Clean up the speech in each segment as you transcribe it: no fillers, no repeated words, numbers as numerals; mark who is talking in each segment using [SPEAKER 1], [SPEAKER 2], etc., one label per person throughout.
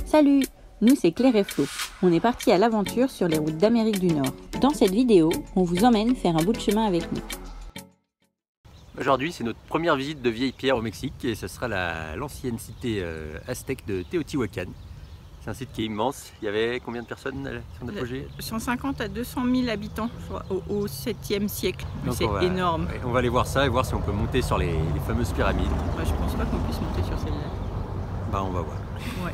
[SPEAKER 1] Salut, nous c'est Claire et Flo. On est partis à l'aventure sur les routes d'Amérique du Nord. Dans cette vidéo, on vous emmène faire un bout de chemin avec nous.
[SPEAKER 2] Aujourd'hui, c'est notre première visite de vieille pierre au Mexique et ce sera l'ancienne cité aztèque de Teotihuacan. C'est un site qui est immense. Il y avait combien de personnes à son apogée?
[SPEAKER 3] 150 à 200 000 habitants au 7e siècle. C'est énorme.
[SPEAKER 2] Ouais, on va aller voir ça et voir si on peut monter sur les fameuses pyramides.
[SPEAKER 3] Bah, je pense pas qu'on puisse monter sur celle-là.
[SPEAKER 2] Bah, on va voir.
[SPEAKER 3] Ouais.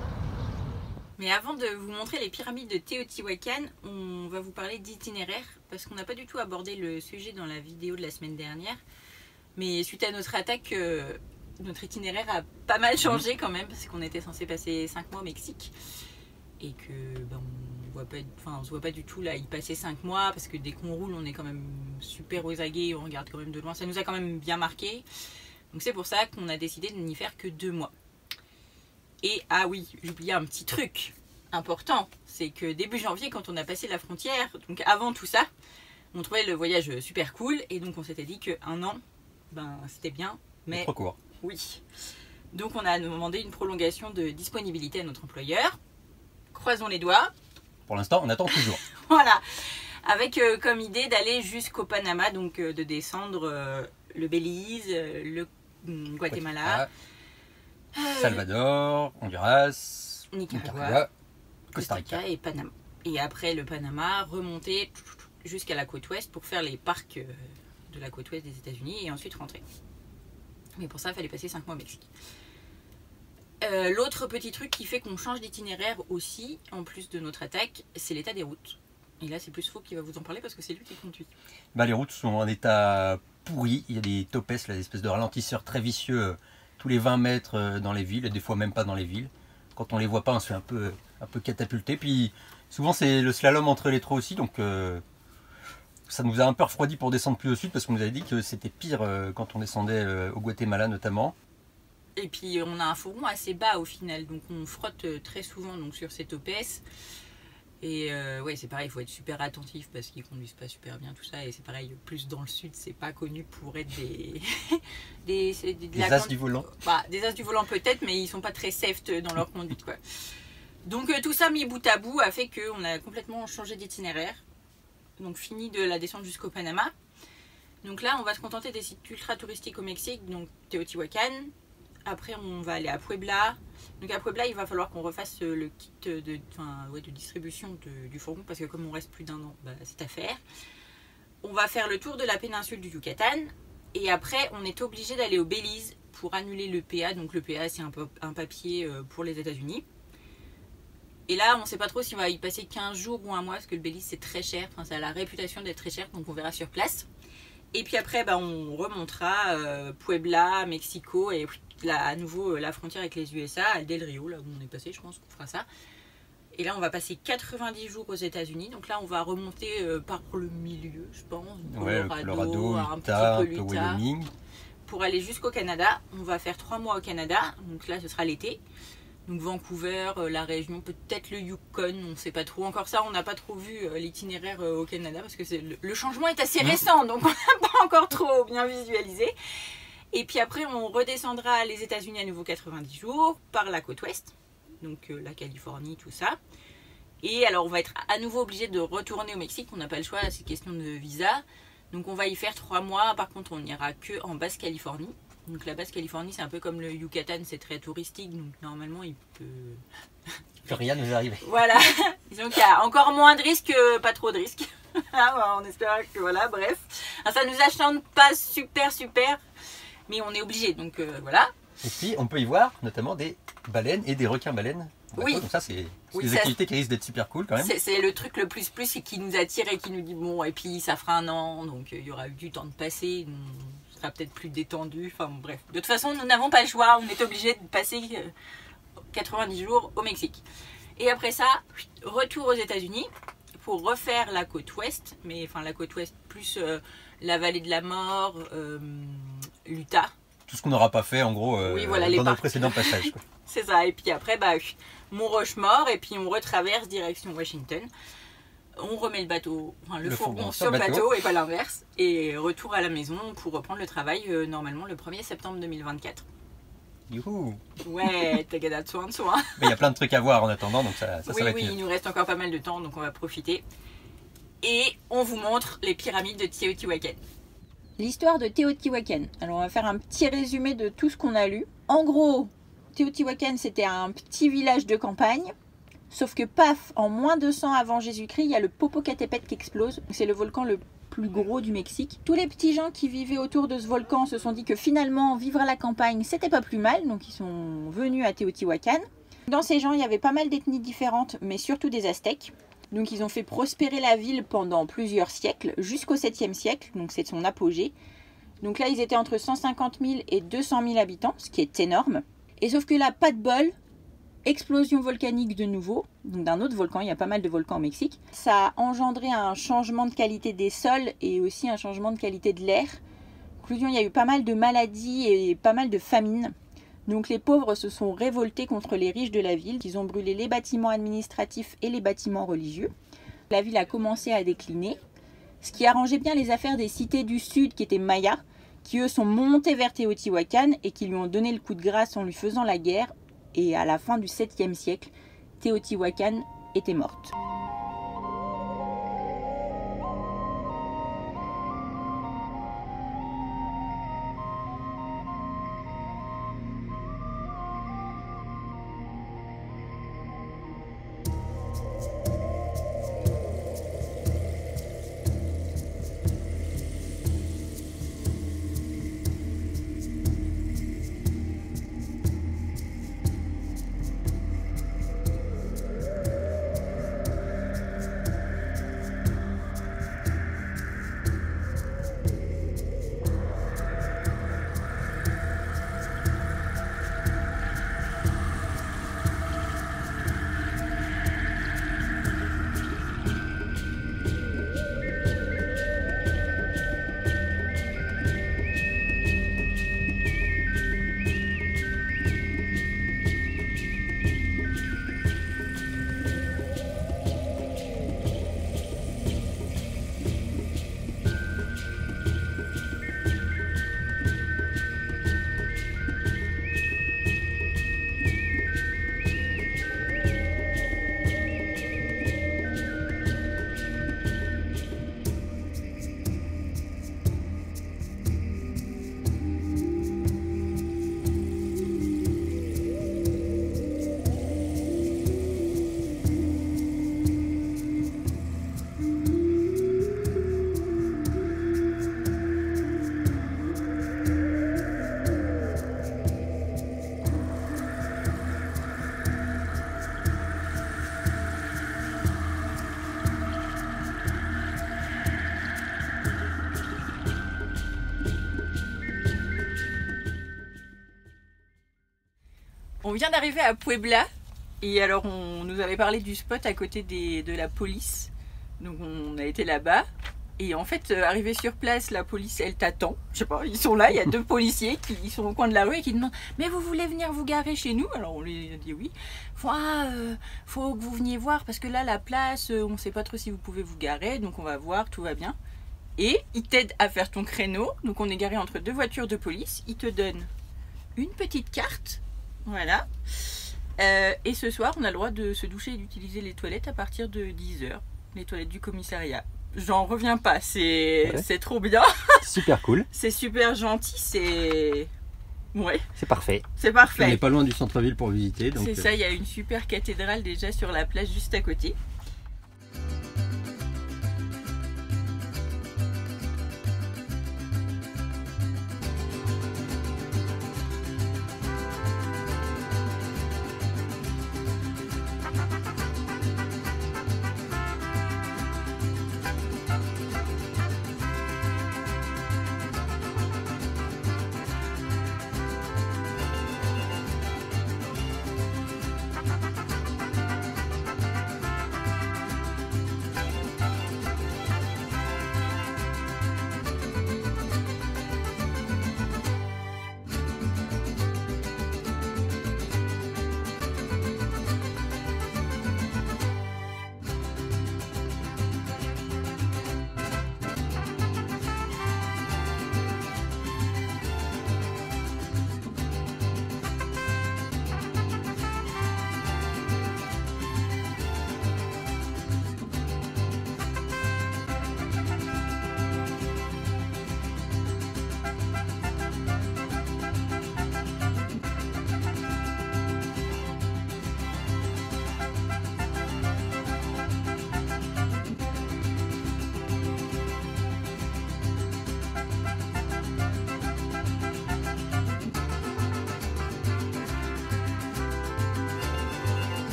[SPEAKER 1] Mais avant de vous montrer les pyramides de Teotihuacan, on va vous parler d'itinéraire parce qu'on n'a pas du tout abordé le sujet dans la vidéo de la semaine dernière. Mais suite à notre attaque, notre itinéraire a pas mal changé quand même parce qu'on était censé passer 5 mois au Mexique et que on se voit pas du tout là y passer 5 mois parce que dès qu'on roule on est quand même super aux aguets, on regarde quand même de loin, ça nous a quand même bien marqué. Donc c'est pour ça qu'on a décidé de n'y faire que 2 mois. Et ah oui, j'oubliais un petit truc important, c'est que début janvier quand on a passé la frontière, donc avant tout ça, on trouvait le voyage super cool et donc on s'était dit qu'un an, c'était bien, mais
[SPEAKER 2] trop court.
[SPEAKER 1] Oui. Donc on a demandé une prolongation de disponibilité à notre employeur. Croisons les doigts.
[SPEAKER 2] Pour l'instant, on attend toujours.
[SPEAKER 1] Voilà. Avec comme idée d'aller jusqu'au Panama, donc de descendre le Belize, le Guatemala,
[SPEAKER 2] Salvador, Honduras,
[SPEAKER 1] Nicaragua,
[SPEAKER 2] Costa Rica
[SPEAKER 1] et Panama. Et après le Panama, remonter jusqu'à la côte ouest pour faire les parcs de la côte ouest des États-Unis et ensuite rentrer. Mais pour ça, il fallait passer 5 mois au Mexique. L'autre petit truc qui fait qu'on change d'itinéraire aussi, en plus de notre attaque, c'est l'état des routes. Et là, c'est plus Flo qui va vous en parler parce que c'est lui qui conduit.
[SPEAKER 2] Les routes sont en état pourri. Il y a des topes, là, des espèces de ralentisseurs très vicieux tous les 20 mètres dans les villes, et des fois même pas dans les villes. Quand on les voit pas, on se fait un peu catapulter. Puis souvent, c'est le slalom entre les trous aussi, donc ça nous a un peu refroidi pour descendre plus au sud parce qu'on nous avait dit que c'était pire quand on descendait au Guatemala notamment.
[SPEAKER 1] Et puis on a un fourgon assez bas au final, donc on frotte très souvent donc, sur cette OPS. Et ouais, c'est pareil, il faut être super attentif parce qu'ils conduisent pas super bien tout ça. Et c'est pareil, plus dans le sud, c'est pas connu pour être des
[SPEAKER 2] as du volant.
[SPEAKER 1] Des as du volant peut-être, mais ils sont pas très safe dans leur conduite, quoi. Donc tout ça mis bout à bout a fait qu'on a complètement changé d'itinéraire. Donc fini de la descente jusqu'au Panama. Donc là on va se contenter des sites ultra touristiques au Mexique, donc Teotihuacan. Après on va aller à Puebla. Donc à Puebla il va falloir qu'on refasse le kit de distribution du fourgon parce que comme on reste plus d'1 an, c'est à faire. On va faire le tour de la péninsule du Yucatan. Et après on est obligé d'aller au Belize pour annuler le PA. Donc le PA c'est un papier pour les États-Unis. Et là, on ne sait pas trop si on va y passer 15 jours ou 1 mois, parce que le Belize c'est très cher, ça a la réputation d'être très cher, donc on verra sur place. Et puis après, on remontera Puebla, Mexico, et là, à nouveau la frontière avec les USA, à Del Rio, là où on est passé, je pense qu'on fera ça. Et là, on va passer 90 jours aux États-Unis, donc là, on va remonter par le milieu, je pense,
[SPEAKER 2] Colorado,
[SPEAKER 1] un
[SPEAKER 2] Utah,
[SPEAKER 1] petit peu
[SPEAKER 2] Wyoming.
[SPEAKER 1] Pour aller jusqu'au Canada, on va faire 3 mois au Canada, donc là, ce sera l'été. Donc Vancouver, la région, peut-être le Yukon, on ne sait pas trop. Encore ça, on n'a pas trop vu l'itinéraire au Canada parce que le changement est assez récent, donc on n'a pas encore trop bien visualisé. Et puis après, on redescendra les États-Unis à nouveau 90 jours par la côte ouest, donc la Californie, tout ça. Et alors, on va être à nouveau obligé de retourner au Mexique, on n'a pas le choix, c'est question de visa. Donc on va y faire 3 mois, par contre, on n'ira que en Basse-Californie. Donc la Basse-Californie, c'est un peu comme le Yucatan, c'est très touristique, donc normalement il peut
[SPEAKER 2] rien nous arriver.
[SPEAKER 1] Voilà, disons qu'il y a encore moins de risques que pas trop de risques. On espère que voilà, bref. Alors, ça nous achante pas super, mais on est obligé, donc voilà.
[SPEAKER 2] Et puis on peut y voir notamment des baleines et des requins-baleines.
[SPEAKER 1] Oui.
[SPEAKER 2] Donc ça c'est des activités qui risquent d'être super cool quand même.
[SPEAKER 1] C'est le truc le plus et qui nous attire et qui nous dit bon, et puis ça fera 1 an, donc il y aura eu du temps de passer. Sera peut-être plus détendu, enfin bref. De toute façon, nous n'avons pas le choix, on est obligé de passer 90 jours au Mexique. Et après ça, retour aux États-Unis pour refaire la côte ouest, mais enfin la côte ouest plus la vallée de la mort, l'Utah.
[SPEAKER 2] Tout ce qu'on n'aura pas fait en gros dans nos précédents passages.
[SPEAKER 1] C'est ça, et puis après, Mont-Rochemort, et puis on retraverse direction Washington. On remet le bateau, le fourgon sur le bateau et pas l'inverse. Et retour à la maison pour reprendre le travail normalement le 1er septembre 2024.
[SPEAKER 2] Youhou.
[SPEAKER 1] Ouais, t'as gagné de soin de soi.
[SPEAKER 2] Mais il y a plein de trucs à voir en attendant, donc ça
[SPEAKER 1] Oui,
[SPEAKER 2] va être
[SPEAKER 1] oui,
[SPEAKER 2] mieux.
[SPEAKER 1] il nous reste encore pas mal de temps, donc on va profiter. Et on vous montre les pyramides de Teotihuacan. L'histoire de Teotihuacan. Alors on va faire un petit résumé de tout ce qu'on a lu. En gros, Teotihuacan c'était un petit village de campagne. Sauf que paf, en moins de 100 avant Jésus-Christ, il y a le Popocatépetl qui explose. C'est le volcan le plus gros du Mexique. Tous les petits gens qui vivaient autour de ce volcan se sont dit que finalement vivre à la campagne c'était pas plus mal, donc ils sont venus à Teotihuacan. Dans ces gens il y avait pas mal d'ethnies différentes, mais surtout des Aztèques. Donc ils ont fait prospérer la ville pendant plusieurs siècles, jusqu'au 7e siècle, donc c'est son apogée. Donc là ils étaient entre 150 000 et 200 000 habitants, ce qui est énorme. Et sauf que là, pas de bol, explosion volcanique de nouveau, donc d'un autre volcan, il y a pas mal de volcans au Mexique. Ça a engendré un changement de qualité des sols et aussi un changement de qualité de l'air. Conclusion, il y a eu pas mal de maladies et pas mal de famines. Donc les pauvres se sont révoltés contre les riches de la ville. Ils ont brûlé les bâtiments administratifs et les bâtiments religieux. La ville a commencé à décliner, ce qui arrangeait bien les affaires des cités du sud qui étaient mayas, qui eux sont montés vers Teotihuacan et qui lui ont donné le coup de grâce en lui faisant la guerre. Et à la fin du 7e siècle, Teotihuacan était morte. On vient d'arriver à Puebla et alors on nous avait parlé du spot à côté de la police. Donc on a été là-bas et en fait arrivé sur place, la police elle t'attend. Je sais pas, ils sont là, il y a deux policiers qui sont au coin de la rue et qui demandent mais vous voulez venir vous garer chez nous? Alors on lui a dit oui. Faut que vous veniez voir parce que là la place, on sait pas trop si vous pouvez vous garer, donc on va voir, tout va bien. Et ils t'aident à faire ton créneau. Donc on est garé entre deux voitures de police. Ils te donnent une petite carte. Voilà. Et ce soir, on a le droit de se doucher et d'utiliser les toilettes à partir de 10h. Les toilettes du commissariat. J'en reviens pas, c'est trop bien.
[SPEAKER 2] Super cool.
[SPEAKER 1] C'est super gentil, c'est... Ouais.
[SPEAKER 2] C'est parfait.
[SPEAKER 1] C'est parfait.
[SPEAKER 2] On n'est pas loin du centre-ville pour visiter.
[SPEAKER 1] C'est ça, il y a une super cathédrale déjà sur la place juste à côté.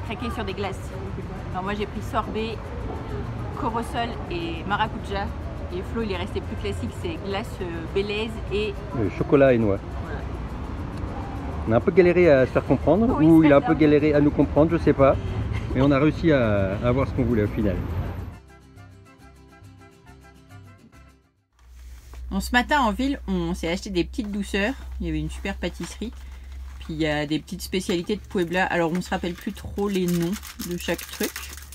[SPEAKER 1] craqué sur des glaces. Alors moi j'ai pris sorbet, corosol et maracuja. Et Flo il est resté plus classique, c'est glace Belize et
[SPEAKER 2] chocolat et noix.
[SPEAKER 1] voilà.
[SPEAKER 2] On a un peu galéré à se faire comprendre,
[SPEAKER 1] Oui,
[SPEAKER 2] ou il a un
[SPEAKER 1] c'est
[SPEAKER 2] peu
[SPEAKER 1] ça.
[SPEAKER 2] galéré à nous comprendre, je sais pas. Mais on a réussi à avoir ce qu'on voulait au final.
[SPEAKER 1] Bon, ce matin en ville, on s'est acheté des petites douceurs. Il y avait une super pâtisserie. Puis il y a des petites spécialités de Puebla. Alors on se rappelle plus trop les noms de chaque truc.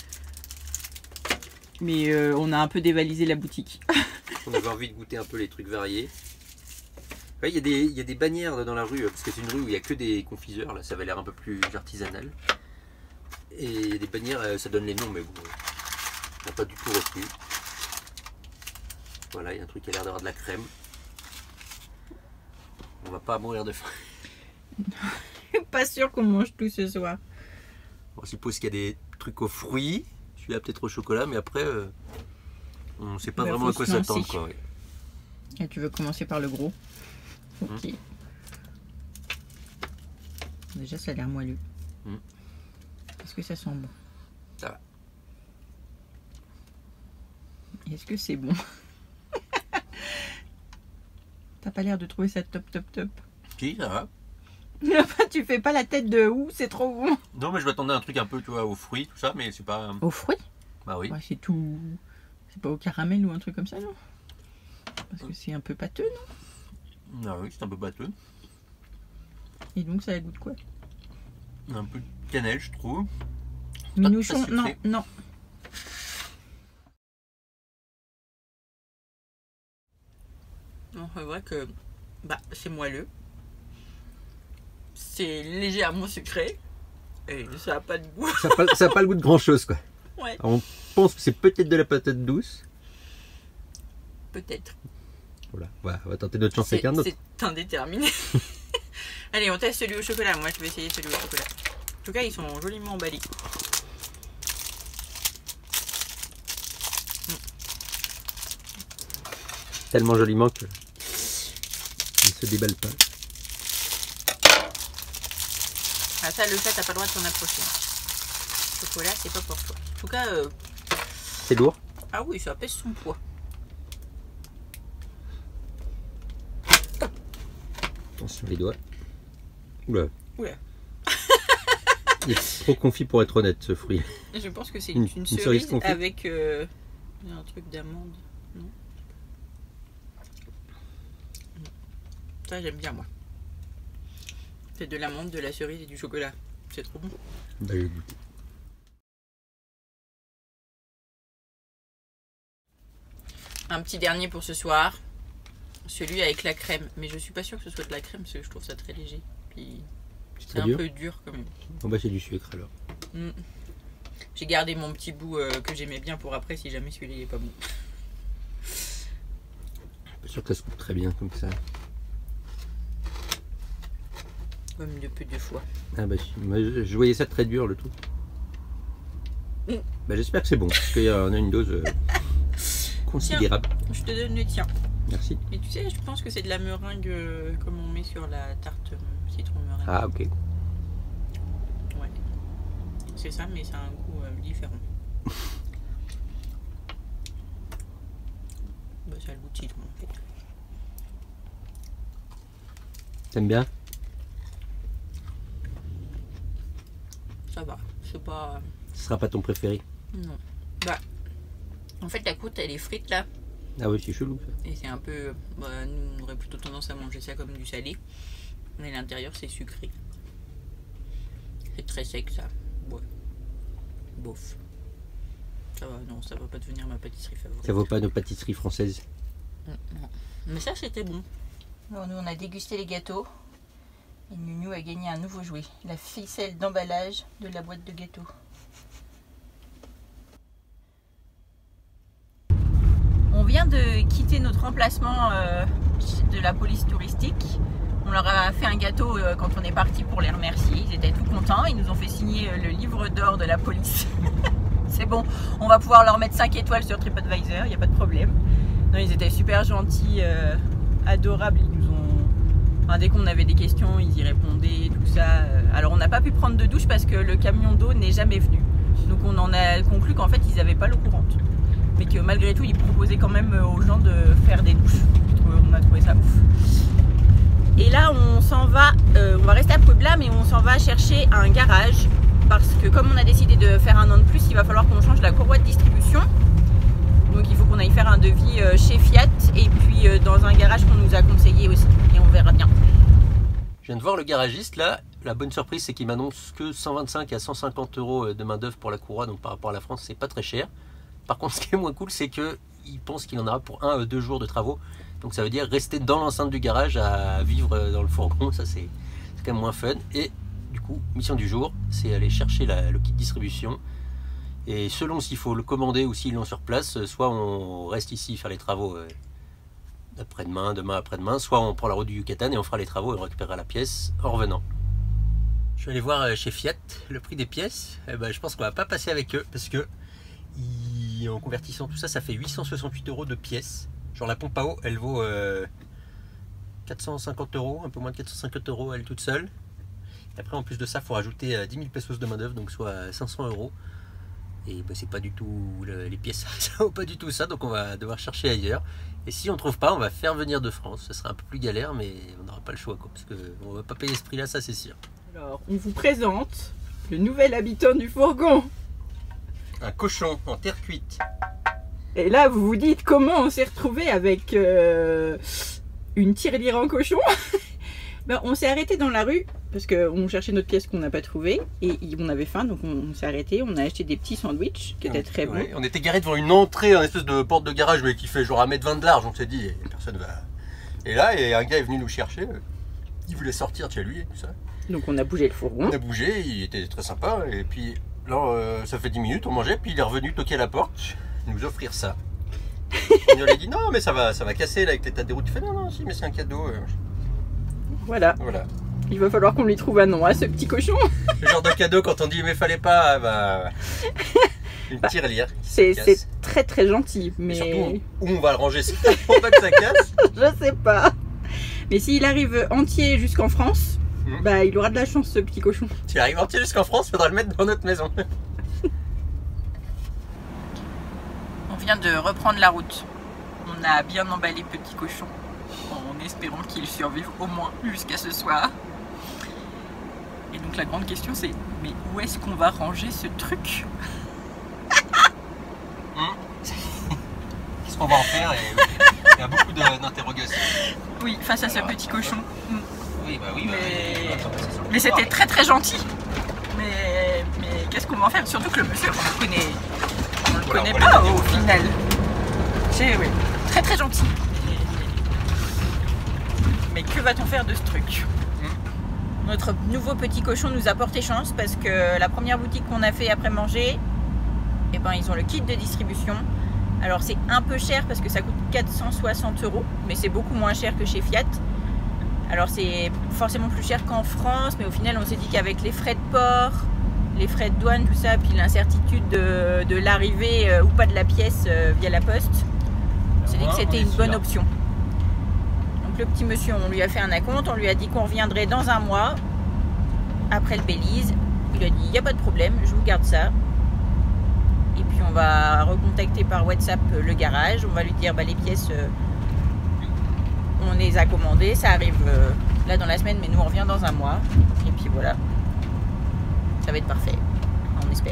[SPEAKER 1] Mais on a un peu dévalisé la boutique.
[SPEAKER 2] On avait envie de goûter un peu les trucs variés. Ouais, il y a des bannières dans la rue, parce que c'est une rue où il n'y a que des confiseurs. Là, ça va l'air un peu plus artisanal. Et il y a des bannières, ça donne les noms, mais bon, on n'a pas du tout retenu. Voilà, il y a un truc qui a l'air d'avoir de la crème. On va pas mourir de faim.
[SPEAKER 1] Je suis pas sûre qu'on mange tout ce soir.
[SPEAKER 2] On suppose qu'il y a des trucs aux fruits. Celui-là peut-être au chocolat, mais après, on ne sait pas vraiment à quoi s'attendre. Ouais.
[SPEAKER 1] Et tu veux commencer par le gros? Ok. Déjà, ça a l'air moelleux. Est-ce que ça sent bon?
[SPEAKER 2] Ça va.
[SPEAKER 1] Est-ce que c'est bon? T'as pas l'air de trouver ça top.
[SPEAKER 2] Si, ça va.
[SPEAKER 1] Tu fais pas la tête de ouh, c'est trop bon.
[SPEAKER 2] Non, mais je m'attendais à un truc un peu, tu vois, aux fruits, tout ça, mais c'est pas.
[SPEAKER 1] Aux fruits?
[SPEAKER 2] Bah oui.
[SPEAKER 1] Ouais, c'est tout. C'est pas au caramel ou un truc comme ça, non? Parce que c'est un peu pâteux, non?
[SPEAKER 2] Ah oui, c'est un peu pâteux.
[SPEAKER 1] Et donc ça goûte quoi?
[SPEAKER 2] Un peu de cannelle, je trouve.
[SPEAKER 1] Minouchon?
[SPEAKER 2] Pas
[SPEAKER 1] Non,
[SPEAKER 2] sucré.
[SPEAKER 1] non. Non, c'est vrai que c'est moelleux. C'est légèrement sucré. Et ça n'a pas de goût.
[SPEAKER 2] Ça a pas le goût de grand chose, quoi.
[SPEAKER 1] Ouais.
[SPEAKER 2] Alors, on pense que c'est peut-être de la patate douce.
[SPEAKER 1] Peut-être.
[SPEAKER 2] Voilà, on va tenter notre chance avec un autre.
[SPEAKER 1] C'est indéterminé. Allez, on teste celui au chocolat. Moi, je vais essayer celui au chocolat. En tout cas, ils sont joliment emballés.
[SPEAKER 2] Tellement joliment que il se déballe pas.
[SPEAKER 1] Ah ça, le chat, t'as pas le droit de t'en approcher. Chocolat, c'est pas pour toi. En tout cas,
[SPEAKER 2] C'est lourd.
[SPEAKER 1] ah oui, ça pèse son poids.
[SPEAKER 2] Attention les doigts. Oula.
[SPEAKER 1] Oula.
[SPEAKER 2] Il est trop confit pour être honnête, ce fruit.
[SPEAKER 1] Je pense que c'est
[SPEAKER 2] Une
[SPEAKER 1] une
[SPEAKER 2] cerise
[SPEAKER 1] cerise
[SPEAKER 2] confite.
[SPEAKER 1] avec un truc d'amande. Non. Ça, j'aime bien, moi. C'est de l'amande, de la cerise et du chocolat. C'est trop bon.
[SPEAKER 2] Bah, je vais goûter.
[SPEAKER 1] Un petit dernier pour ce soir. Celui avec la crème. Mais je suis pas sûre que ce soit de la crème parce que je trouve ça très léger. Puis c'est un
[SPEAKER 2] dur.
[SPEAKER 1] peu dur quand même.
[SPEAKER 2] Bon bah c'est du sucre alors.
[SPEAKER 1] J'ai gardé mon petit bout que j'aimais bien pour après si jamais celui-là il est pas bon.
[SPEAKER 2] Pas sûr que ça se coupe très bien comme ça.
[SPEAKER 1] Comme de peu de fois.
[SPEAKER 2] Ah bah moi, je voyais ça très dur le truc. Bah j'espère que c'est bon parce qu'il y en a une dose considérable.
[SPEAKER 1] Tiens, je te donne le tien.
[SPEAKER 2] Merci.
[SPEAKER 1] Et tu sais, je pense que c'est de la meringue comme on met sur la tarte citron meringue.
[SPEAKER 2] Ah ok.
[SPEAKER 1] Ouais. C'est ça, mais ça a un goût différent. Bah, ça a le goût de citron en fait.
[SPEAKER 2] T'aimes bien?
[SPEAKER 1] Ça va, c'est pas...
[SPEAKER 2] Ce sera pas ton préféré?
[SPEAKER 1] Non. Bah, en fait la croûte elle est frite là.
[SPEAKER 2] Ah oui c'est chelou ça.
[SPEAKER 1] Et c'est un peu... Bah, nous on aurait plutôt tendance à manger ça comme du salé. Mais l'intérieur c'est sucré. C'est très sec ça. Ouais. Bof. Ça va, non, ça va pas devenir ma pâtisserie favorite.
[SPEAKER 2] Ça vaut pas nos pâtisseries françaises.
[SPEAKER 1] Non. Mais ça c'était bon. Alors nous on a dégusté les gâteaux. Et Nunou a gagné un nouveau jouet. La ficelle d'emballage de la boîte de gâteaux. On vient de quitter notre emplacement de la police touristique. On leur a fait un gâteau quand on est parti pour les remercier. Ils étaient tout contents. Ils nous ont fait signer le livre d'or de la police. C'est bon, on va pouvoir leur mettre 5 étoiles sur TripAdvisor, il n'y a pas de problème. Non, ils étaient super gentils, adorables. Ils nous ont Enfin, dès qu'on avait des questions, ils y répondaient, tout ça. Alors on n'a pas pu prendre de douche parce que le camion d'eau n'est jamais venu. Donc on en a conclu qu'en fait ils n'avaient pas l'eau courante. Mais que malgré tout ils proposaient quand même aux gens de faire des douches. On a trouvé ça ouf. Et là on s'en va, on va rester à Puebla mais on s'en va chercher un garage. Parce que comme on a décidé de faire un an de plus, il va falloir qu'on change la courroie de distribution. Donc il faut qu'on aille faire un devis chez Fiat et puis dans un garage qu'on nous a conseillé aussi. Et on verra bien.
[SPEAKER 2] Je viens de voir le garagiste là. La bonne surprise, c'est qu'il m'annonce que 125 à 150 € de main d'œuvre pour la courroie. Donc par rapport à la France, c'est pas très cher. Par contre, ce qui est moins cool, c'est qu'il pense qu'il en aura pour 1 à 2 jours de travaux. Donc ça veut dire rester dans l'enceinte du garage à vivre dans le fourgon. Ça c'est quand même moins fun. Et du coup, mission du jour, c'est aller chercher le kit distribution. Et selon s'il faut le commander ou s'ils l'ont sur place, soit on reste ici faire les travaux après-demain, demain après-demain, soit on prend la route du Yucatan et on fera les travaux et on récupérera la pièce en revenant. Je suis allé voir chez Fiat le prix des pièces. Et ben, je pense qu'on va pas passer avec eux parce que en convertissant tout ça, ça fait 868 € de pièces. Genre la pompe à eau, elle vaut 450 €, un peu moins de 450 € elle toute seule. Et après en plus de ça, il faut rajouter 10 000 pesos de main d'œuvre, donc soit 500 €. Et ben, c'est pas du tout les pièces, ça vaut pas du tout ça, donc on va devoir chercher ailleurs. Et si on trouve pas, on va faire venir de France. Ce sera un peu plus galère, mais on n'aura pas le choix, quoi, parce qu'on va pas payer ce prix-là, ça c'est sûr.
[SPEAKER 3] Alors, on vous présente le nouvel habitant du fourgon.
[SPEAKER 2] Un cochon en terre cuite.
[SPEAKER 3] Et là, vous vous dites comment on s'est retrouvé avec une tirelire en cochon. Ben, on s'est arrêté dans la rue parce qu'on cherchait notre pièce qu'on n'a pas trouvée et on avait faim, donc on s'est arrêté. On a acheté des petits sandwichs qui étaient très bons.
[SPEAKER 2] Ouais, on était garé devant une entrée, une espèce de porte de garage, mais qui fait genre 1,20 m de large. On s'est dit, personne va. Et là, un gars est venu nous chercher. Il voulait sortir de chez lui et tout ça.
[SPEAKER 3] Donc on a bougé le fourgon.
[SPEAKER 2] On a bougé, il était très sympa. Et puis là, ça fait 10 minutes, on mangeait, puis il est revenu toquer à la porte, nous offrir ça. On lui a dit non, mais ça va casser là avec l'état des routes. Il fait non, si, mais c'est un cadeau.
[SPEAKER 3] Voilà. Il va falloir qu'on lui trouve un nom à ce petit cochon.
[SPEAKER 2] Le genre de cadeau quand on dit mais fallait pas, bah, une tirelire.
[SPEAKER 3] C'est très très gentil, mais
[SPEAKER 2] surtout où on va le ranger pour pas que ça casse.
[SPEAKER 3] Je sais pas. Mais s'il arrive entier jusqu'en France, bah il aura de la chance ce petit cochon.
[SPEAKER 2] S'il arrive entier jusqu'en France, il faudra le mettre dans notre maison.
[SPEAKER 1] On vient de reprendre la route. On a bien emballé petit cochon en espérant qu'il survive au moins jusqu'à ce soir. Et donc la grande question c'est, mais où est-ce qu'on va ranger ce truc?
[SPEAKER 2] Qu'est-ce qu'on va en faire? Il y a beaucoup d'interrogations.
[SPEAKER 1] Oui, face à ce petit cochon.
[SPEAKER 2] Oui, bah oui.
[SPEAKER 1] Mais c'était très très gentil. Mais qu'est-ce qu'on va en faire? Surtout que le monsieur, on le connaît pas au final. Oui, très très gentil. Mais que va-t-on faire de ce truc? Notre nouveau petit cochon nous a porté chance parce que la première boutique qu'on a fait après manger, eh ben, ils ont le kit de distribution. Alors c'est un peu cher parce que ça coûte 460 €, mais c'est beaucoup moins cher que chez Fiat. Alors c'est forcément plus cher qu'en France, mais au final on s'est dit qu'avec les frais de port, les frais de douane, tout ça, puis l'incertitude de l'arrivée ou pas de la pièce via la poste, on s'est dit que c'était une bonne option. Le petit monsieur, on lui a fait un acompte, on lui a dit qu'on reviendrait dans un mois après le Belize. Il a dit il n'y a pas de problème, je vous garde ça. Et puis on va recontacter par WhatsApp le garage, on va lui dire bah, les pièces on les a commandées, ça arrive là dans la semaine, mais nous on revient dans un mois. Et puis voilà, ça va être parfait, on espère.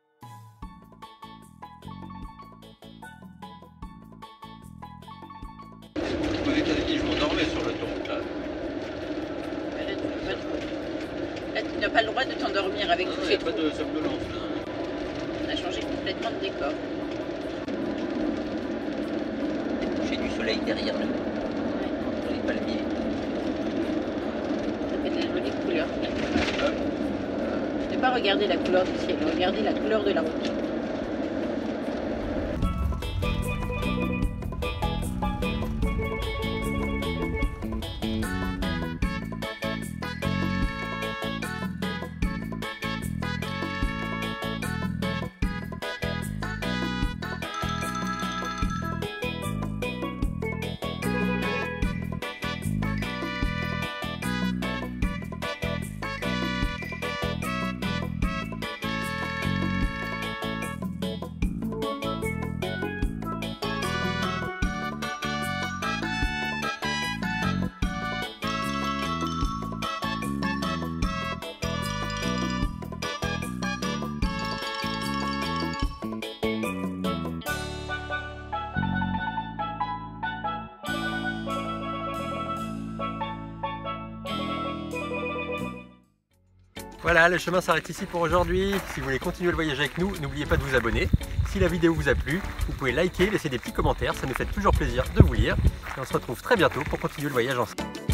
[SPEAKER 1] Tu n'as pas le droit de t'endormir avec tous ces trous. On a changé complètement de décor.
[SPEAKER 2] Il y a le coucher du soleil derrière nous. Dans les palmiers.
[SPEAKER 1] Ça fait de la jolie couleur. Ne pas regarder la couleur du ciel, regardez la couleur de la route.
[SPEAKER 2] Voilà, le chemin s'arrête ici pour aujourd'hui. Si vous voulez continuer le voyage avec nous, n'oubliez pas de vous abonner. Si la vidéo vous a plu, vous pouvez liker, laisser des petits commentaires, ça nous fait toujours plaisir de vous lire. Et on se retrouve très bientôt pour continuer le voyage ensemble.